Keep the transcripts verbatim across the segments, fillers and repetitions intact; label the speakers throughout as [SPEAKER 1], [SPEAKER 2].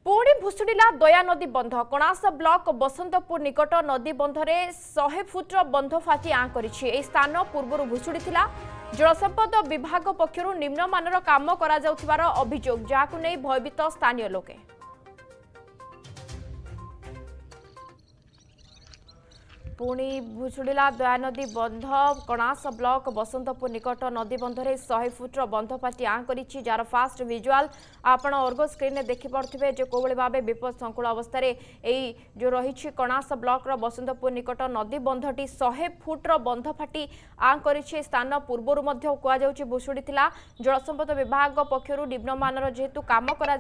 [SPEAKER 1] पुणी भुशुड़ा दया नदी बंध कणास ब्लॉक बसंतपुर निकट नदी बंधरे सौ फुट्र बंध फाटी आँ कर स्थान पूर्व भुशुड़ी जलसंपद विभाग पक्षर निम्नमानर काम कर अभियोग जहां नहीं भयभीत स्थानीय लोके। पुणी भुशुड़ा दया नदी बंध कणास ब्लॉक बसंतपुर निकट नदी बंधरे सौ फुट्र बंध फाटी आँ कर जार फास्ट विजुआल आपण अर्गो स्क्रीन में देखिपे जो कौली भाव विपद संकुल अवस्था यही जो रही कणास ब्लॉक बसंतपुर निकट नदी बंधटी सौ फुट्र बंध फाटी आँ कर स्थान पूर्वर कहुच्छी भुशुड़ी जलसंपद विभाग पक्षर निम्नमानर जेहेतु काम करा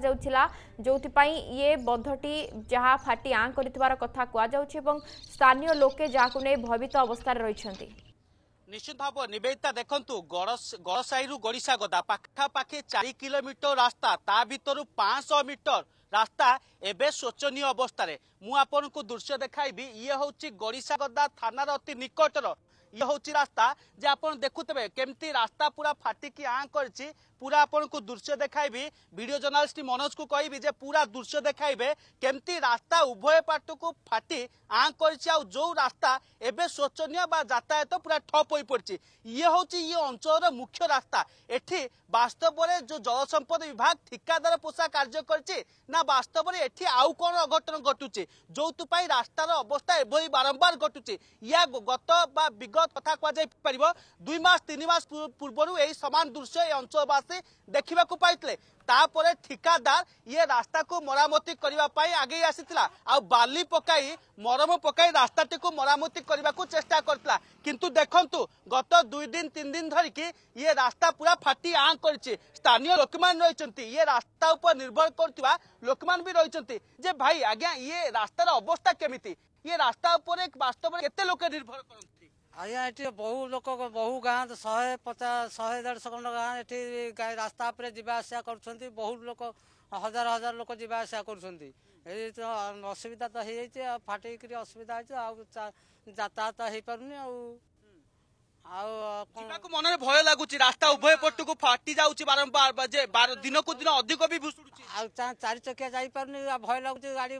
[SPEAKER 1] जो ये बंधटी जहाँ फाटी आँ कर कथा कहुच्छी स्थानीय लोके जहां नहीं भयभीत अवस्था रही।
[SPEAKER 2] निश्चित भाव निवेदिता देखंतु गड़साई रु गड़िसा गदा पाखापाखि चार किलोमीटर रास्ता ता भीतर पाँच सौ मीटर रास्ता एबे शोचनीय अवस्था रे मु आपन को दृश्य देखाइबी। ये होची गड़िसा गदा थानार अति निकटर ये होची रास्ता जे आपन देखुतबे केमती रास्ता पूरा फाटिकी आँ करछि पूरा आपन को दृश्य देखाइबी। वीडियो जर्नलिस्ट मनोज को कहबी जे पूरा दृश्य देखाइबे केमती रास्ता उभय पाट को फाटी आँ करछि आ जो रास्ता एबे शोचनीय बा यातायात पूरा ठप होई पड़छि। ये होची ये अंचल मुख्य रास्ता एठी वास्तव में जो जलसंपद विभाग ठिकादार पोषा कार्य करछि ना वास्तव में एठी आउ कोन अघटन घटुछि जोतुपाई रास्तार अवस्था एभई बारंबार घटुछि। या गत बा विगत कथा कह जाय परिबो दुई मास तीन मास पूर्वरु एही समान दृश्य ए अंचलवासी देखिबा को पाइतले तापरे ठिकादार ये रास्ता को मरामती करबा पाई आगे आसीतिला आ बाली पकाई मरम पकाई रास्ताटी को मरामती करबा को चेष्टा करतला किंतु देखंतु गत दुई दिन तीन दिन धरि कि ये रास्ता पूरा फाटी आँ करछि। स्थानीय लोकमान रहिचंती ये रास्ता ऊपर निर्भर करथिबा लोकमान भी रहिचंती जे भाई आज्ञा ये रास्तार अवस्था केमिति ये रास्ता ऊपर वास्तव में केते लोक निर्भर करंती।
[SPEAKER 3] आज्ञा ये बहु लोक बहु गाँ शहे पचास शहे देढ़ खंड गाँ ये रास्ता पर जावासा कर बहुत लोक हजार हजार लोक जावासा कर असुविधा तो हो फाटिक असुविधा यातायात हो पार
[SPEAKER 2] मन में भय लगुच रास्ता उभय पट को फाटी जाऊँगी बारंबार जे दिन को दिन अधिक भी भुशुड़ी
[SPEAKER 3] चार चकिया जापारे भय लगुच गाड़ी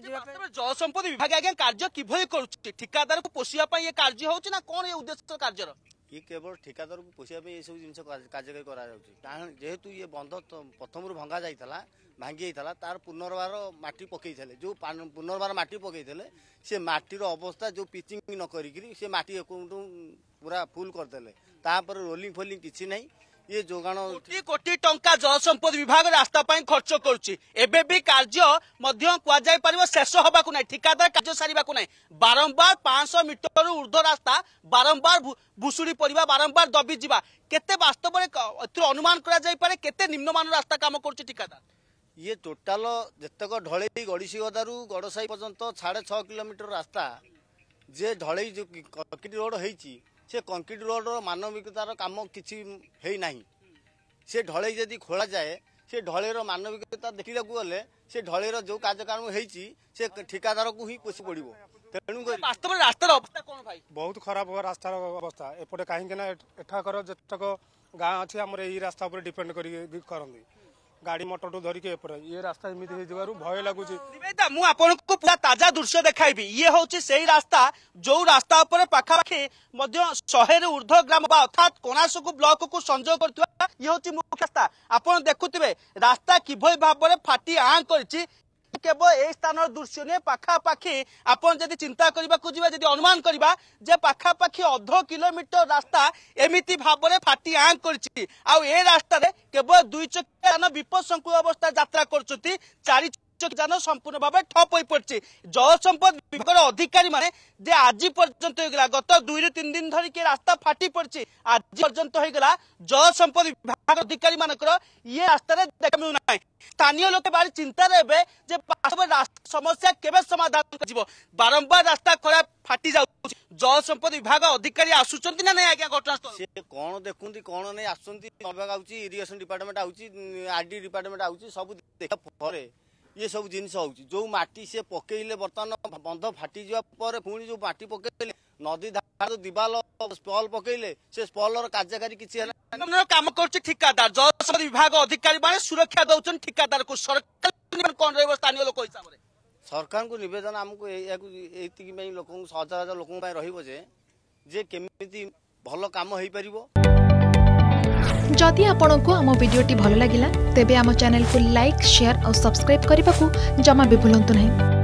[SPEAKER 2] जलसंपद विभाग आज्ञा कार्य किभली करुच्ची ठिकादार को पोषिया ये कार्य होची ना कौन ये उद्देश्य कार्य
[SPEAKER 4] ये केवल ठिकादार को पोषिया ये सब जिन कार्यकारी कारण जेहेतु ये बंध प्रथम भंगा जाइला भांगी जाइला तार पुनर्बार माटी पकई जो पुनर्बार माटी पकई से माटीर अवस्था जो पिचिंग न करी से माटी पूरा फुल करदे तापर रोलिंग फोलिंग किसी नहीं ये जोगाण
[SPEAKER 2] कोटी कोटी टंका जलसंपद विभाग रास्ता पाई खर्च करुच्ची एबे भी कार्य मध्य कुआजाई परिबो शेष होबाकु नै ठिकादार कार्य सारिबाकु नै बारंबार पाँच सौ मीटर ऊर्ध्व रास्ता बारंबार भुशुड़ी परिबा बारंबार दबी जिबा केते वास्तव में अनुमान करा जाई पारे केते निम्नमान रास्ता काम करुच्ची ठिकादार
[SPEAKER 4] ये टोटाल जतक ढलई गड़िसी गदारू गड़साई पर्यंत साढ़े छः किलोमीटर रास्ता जे ढलई जो कंक्रीट रोड होईची से कंक्रीट रोड मानविकतार काम किसी है नहीं से ढलई जदि खोला जाए से ढलईर मानविकता देखा गले से ढलईर जो कार्यक्रम होईची से ठिकादार को ही पोषी पड़ो तेणु
[SPEAKER 2] वास्तव में रास्तार अवस्था कौन भाई
[SPEAKER 5] बहुत खराब हुआ रास्तार अवस्था एपटे कहीं एठाकर जतक गाँ अच्छी आम यही रास्ता उपर डिपेंड करती गाड़ी मोटर टू धरिके ये रास्ता एमती भय लगुच।
[SPEAKER 2] निवेदिता मु आपनको पूरा ताजा दृश्य देखाइबी। ये होची सेही रास्ता जो रास्ता ऊपर पाखापाखि मध्य शहे ऊर्ध्व ग्राम अर्थात कणास को ब्लॉक को संजोग करथुवा ये होची मुख्य रास्ता आपण देखुथिबे रास्ता किभली भाव में फाटी आँ करछि केवल ए स्थान दृश्य ने पाखापाखि आपन जदि चिंता करबा को जिबा जदि अनुमान करबा जे पाखापाखि अध किलोमीटर रास्ता एमिति भाव में फाटी आँ करछि आ ए रास्ता रे केवल दुई चक्किया यान विपद संकुल अवस्था यात्रा करछथि चारि चक्किया संपूर्ण भाव ठप होई पड़छि। जलसंपद विभाग अधिकारी माने जे आज पर्यंत होगला गत दुई रु तीन दिन धरि के रास्ता फाटी पड़छि आज पर्यंत होगला जलसंपद विभाग अधिकारी मानकर ये रास्ता रे देखा मिलु नाही। स्थानीय लोक बारी चिंता रे जे समस्या केबे समाधान कर बारंबार रास्ता खराब फाटी जाउ जलसंपद विभाग अधिकारी आसुचंती ना नहीं आज्ञा घटनास्थल
[SPEAKER 4] से कौन देखुंती कौन नहीं आसुंती विभाग आउची इरिगेशन डिपार्टमेंट आउची आरडी डिपार्टमेंट आउची सब देखा परे ये सब जिनस होउची जो माटी से पकेइले बर्तमान बंध फाटी जा पर पुणी जो माटी पकेइले नदी धार दिवाल स्पॉल पकेइले से स्पॉलर कार्यकारी किछि हला
[SPEAKER 2] काम करछि ठिकादार जलसंपद विभाग अधिकारी माने सुरक्षा दउछन ठिकादार को सरकार कौन रहिबो स्थानीय लोक हिसाब रे
[SPEAKER 4] सरकार को निवेदन आमको ये लोक हजार हजार लोक रहिबो जे जे केमिति भल काम होई परिबो।
[SPEAKER 6] जदि आपंक आम भिडी भल लगा तेब आम चैनल को लाइक शेयर और सब्सक्राइब करने को जमा भी भूलु नहीं।